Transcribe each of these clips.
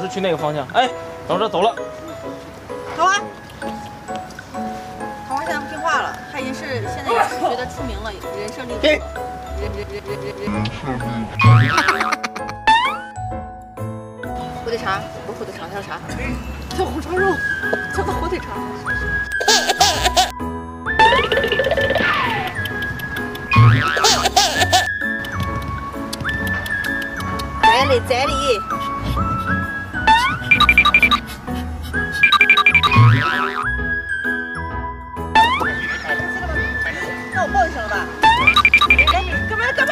去那个方向。哎，等着走了。 桃花，桃花现在不听话了，他已经是现在也是觉得出名了，人设立住了。火腿肠，不是火腿肠，叫啥？叫红烧肉，叫做火腿肠。在理。那我报就行了吧？来，哥们儿，来。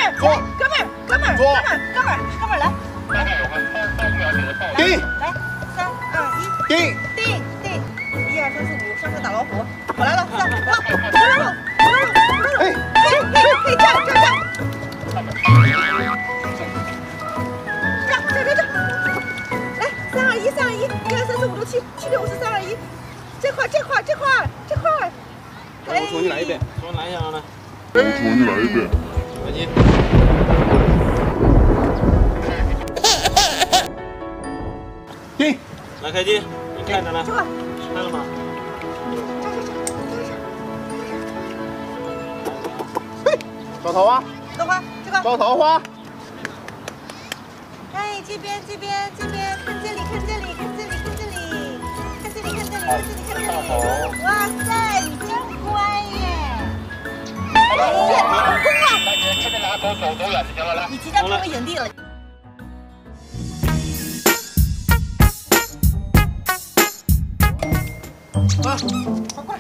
定。 来，3、2、1，定。1、2、3、4、5，上车打老虎。我来了，走，走。哎，站。来，3、2、1，1、2、3、4、5、6、7，7、6、5、4、3、2、1，这块。 我重新来一遍，重新来一下来。来你。 定。 来开机，你看着呢。开了吗？ 招桃花。 这个。 招桃花。 哎，这边，看这里。哇塞，你真乖耶！哎呀，成功了！ 这边拿走远就行了，来。 你即将成为影帝了。 啊，快！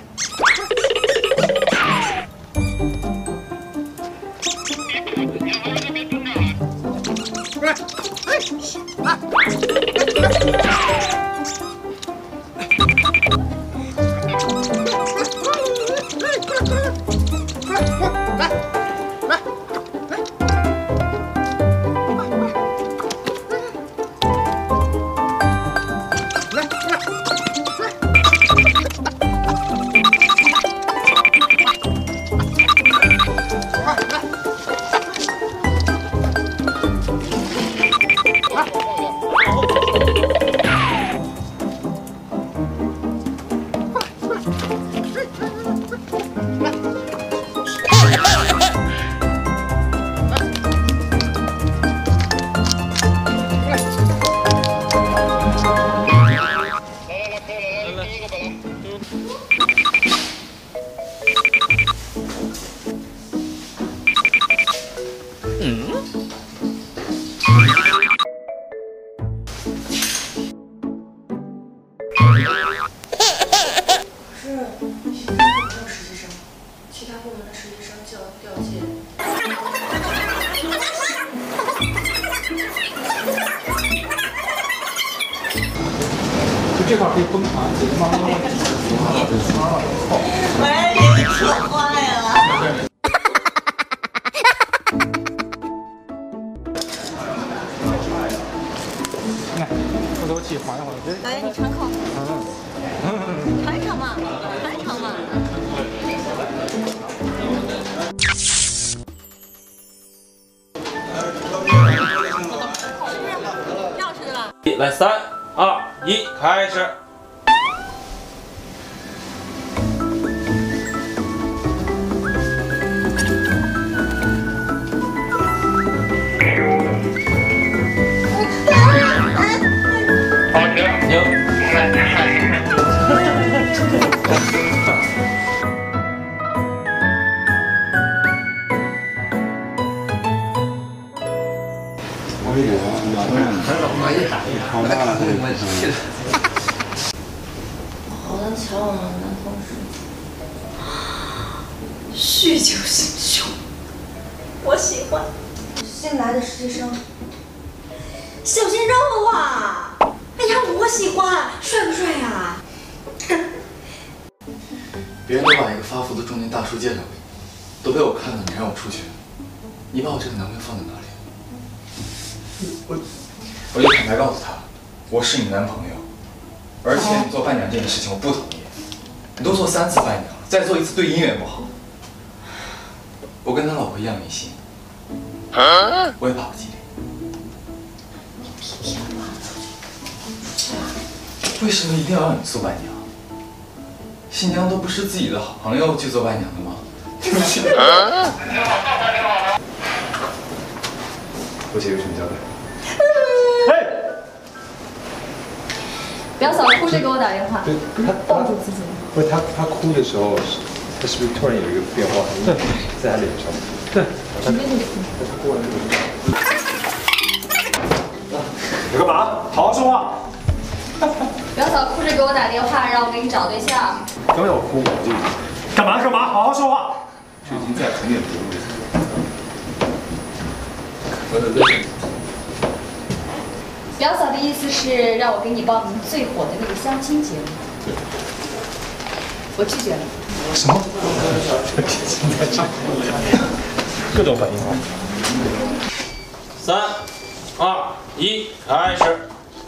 这块可以崩盘，这慢慢哎，你可坏了！ 来，吐口气，缓一缓。 导演，你喘口。尝一尝嘛。钥匙对吧？ 来，3、2、1，开始。 好像前往男同事，酗酒行凶，我喜欢。新来的实习生，小鲜肉啊！哎呀，我喜欢，帅不帅呀？ 别人都把一个发福的中年大叔介绍给你，都被我看到你让我出去，你把我这个男朋友放在哪里？我就坦白告诉他，我是你男朋友，而且你做伴娘这件事情我不同意。你都做3次伴娘了，再做1次对姻缘不好。我跟他老婆一样迷信，我也怕不吉利。 你别骗我出去。 为什么一定要让你做伴娘？新娘都不是自己的好朋友去做伴娘的吗？对不起。我姐有什么交代？ 表嫂哭着给我打电话，抱住自己。 不是他哭的时候，他是不是突然有一个变化？对，在他脸上。对，他过来你干嘛？好好说话。 表嫂哭着给我打电话，让我给你找对象。 刚要哭，我就干嘛？好好说话。 就已经在很远的路上。 表嫂的意思是让我给你报名最火的那个相亲节目。 对。 我拒绝了。 什么？各种反应啊 ！3、2、1，开始。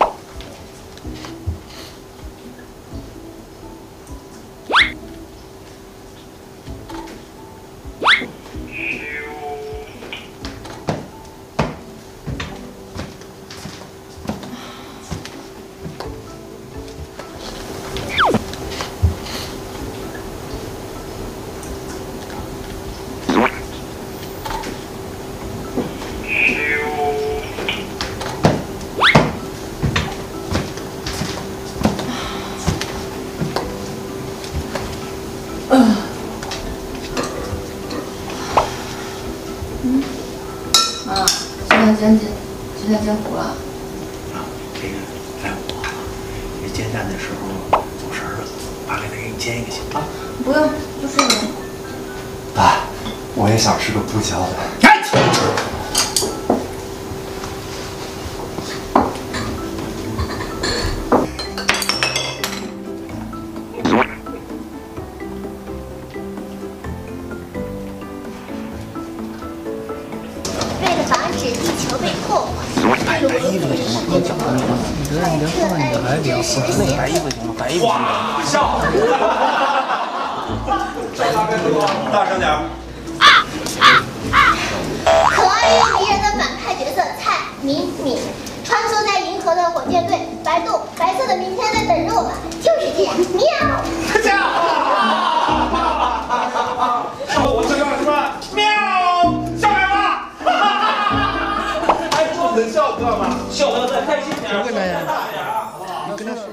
这条煎糊了。 这个在我这煎蛋的时候走神了，爸给他给你煎一个行吗？ 不用，就这个。 爸，我也想吃个不焦的。 白衣服的行吗？你讲的你这你别放你的白饼，那白衣服行吗？白衣服。哇，笑！大声点。 可爱又迷人的反派角色蔡敏敏，穿梭在银河的火箭队，白色的明天在等着我们，就是这样，喵！ 我这叫什么？喵！上来吧！能笑知道吗？笑得再开心点，大点啊，好不好？跟他说。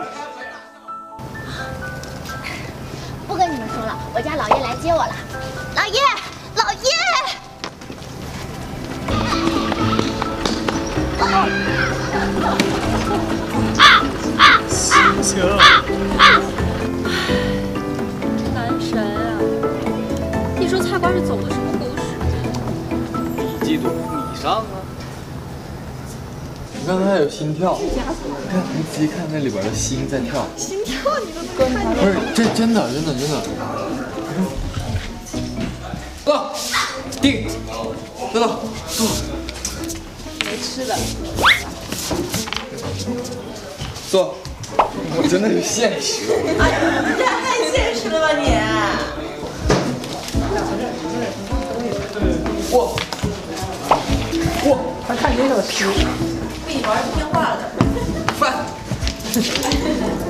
不跟你们说了，我家老爷来接我了。老爷，老爷！ 行。 男神啊！你说菜馆里走的什么狗屎？ 你嫉妒，你上啊！刚才有心跳，你看，你仔细看那里边的心在跳。 心跳你都能看见？ 不是，这真的。坐，定，坐， 没吃的。 坐，我真的有现实。 哎呀，你这太现实了吧你！ 哇，还看见了吃。 被你玩儿听话了。 饭。